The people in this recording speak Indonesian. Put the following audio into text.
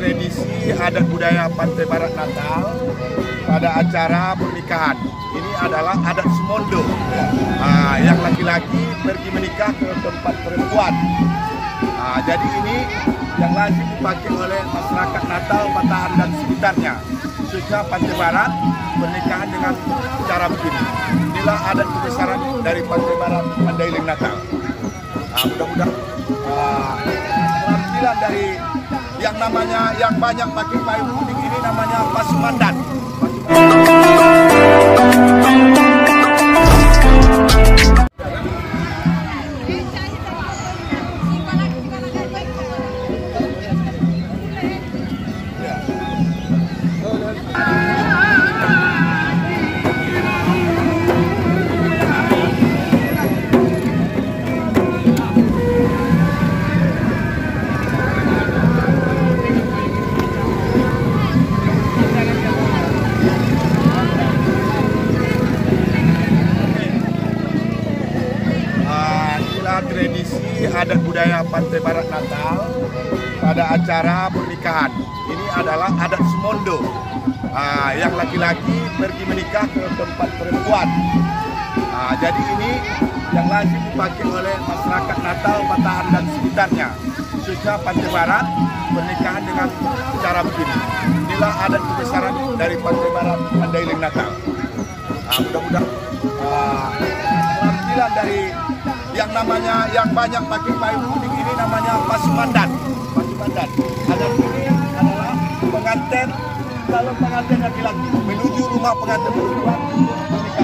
tradisi adat budaya Pantai Barat Natal pada acara pernikahan. Ini adalah adat Sumondo. Yang laki-laki pergi menikah ke tempat perempuan. Jadi ini yang lazim dipakai oleh masyarakat Natal, Bataan dan sekitarnya. Khususnya Pantai Barat, pernikahan dengan cara begini. Inilah adat kebesaran dari Pantai Barat Mandailing Natal. Mudah-mudahan penampilan dari yang banyak pakai payung kuning ini namanya Pasumandan. Tradisi adat budaya Pantai Barat Natal pada acara pernikahan. Ini adalah adat Sumondo. Yang laki-laki pergi menikah ke tempat perempuan. Jadi ini yang lazim dipakai oleh masyarakat Natal, Bataan dan sekitarnya. Khususnya Pantai Barat, pernikahan dengan cara begini. Inilah adat kebesaran dari Pantai Barat Mandailing Natal. Mudah-mudahan penampilan dari yang banyak pakai payung kuning ini namanya Pasumandan. Pasumandan. Adat ini adalah pengantin, calon pengantin laki-laki menuju rumah pengantin perempuan.